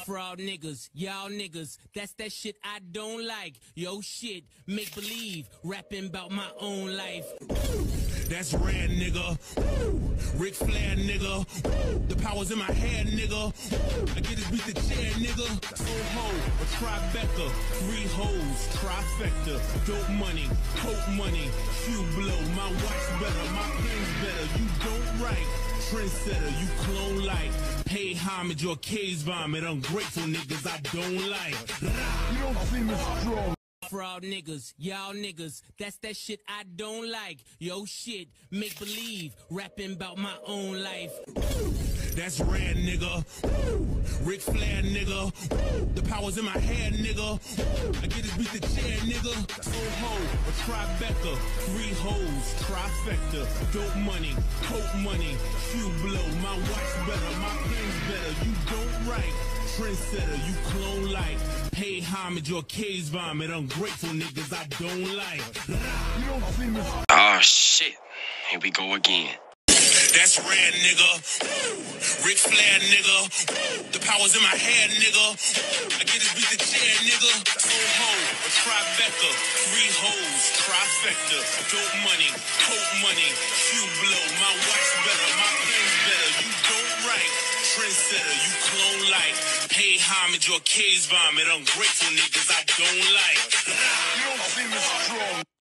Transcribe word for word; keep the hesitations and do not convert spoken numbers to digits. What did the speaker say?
Fraud niggas, y'all niggas, that's that shit I don't like. Yo shit, make believe, rapping about my own life. That's rare, nigga. Ric Flair, nigga. The power's in my head, nigga. I get this beat the chair, nigga. Soho, a trifecta. Three hoes, trifecta. Dope money, coke money, few blow. My watch better, my pen's better. You don't write. Trendsetter, you clone like. Pay homage or case vomit. Ungrateful niggas I don't like. You don't see me strong. Fraud niggas, y'all niggas, that's that shit I don't like. Yo shit, make believe, rapping about my own life. That's rare, nigga. Ric Flair, nigga. The power's in my head, nigga. I get this beat the chair, nigga. Soho, a trifecta. Three hoes, trifecta. Dope money, coke money, few blow. My watch better, my pen's better. You don't write. Trendsetter, you clone like. Pay homage or case vomit. Ungrateful niggas I don't like. You don't see me. Oh shit, here we go again. That's rare, nigga. Ric Flair, nigga. The power's in my head, nigga. I get this beat the chair, nigga. Soho, a trifecta. Three hoes, trifecta. Dope money, coke money, few blow. My watch better, my pen's better. You don't write. Trendsetter, you clone like. Pay homage or case vomit. Ungrateful niggas I don't like. You don't see me strong.